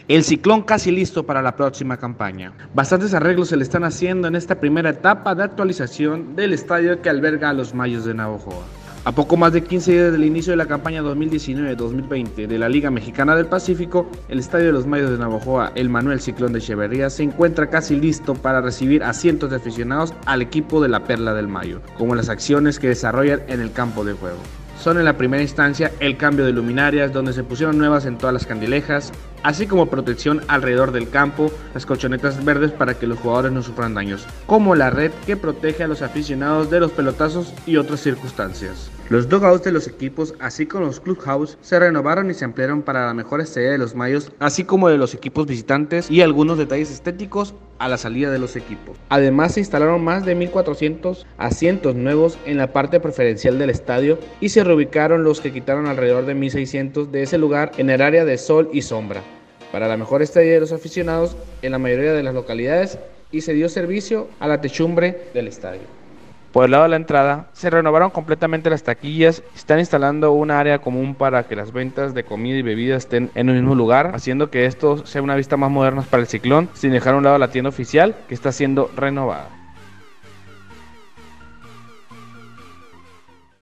El Ciclón casi listo para la próxima campaña. Bastantes arreglos se le están haciendo en esta primera etapa de actualización del estadio que alberga a los Mayos de Navojoa. A poco más de 15 días del inicio de la campaña 2019-2020 de la Liga Mexicana del Pacífico, el Estadio de los Mayos de Navojoa, el Manuel Ciclón de Echeverría, se encuentra casi listo para recibir a cientos de aficionados al equipo de la Perla del Mayo, como las acciones que desarrollan en el campo de juego. Son en la primera instancia el cambio de luminarias, donde se pusieron nuevas en todas las candilejas, así como protección alrededor del campo, las colchonetas verdes para que los jugadores no sufran daños, como la red que protege a los aficionados de los pelotazos y otras circunstancias. Los dugouts de los equipos, así como los clubhouse, se renovaron y se ampliaron para la mejor estadía de los Mayos, así como de los equipos visitantes y algunos detalles estéticos a la salida de los equipos. Además, se instalaron más de 1,400 asientos nuevos en la parte preferencial del estadio y se reubicaron los que quitaron alrededor de 1,600 de ese lugar en el área de sol y sombra, para la mejor estadía de los aficionados en la mayoría de las localidades, y se dio servicio a la techumbre del estadio. Por el lado de la entrada, se renovaron completamente las taquillas, están instalando un área común para que las ventas de comida y bebida estén en el mismo lugar, haciendo que esto sea una vista más moderna para el Ciclón, sin dejar a un lado la tienda oficial que está siendo renovada.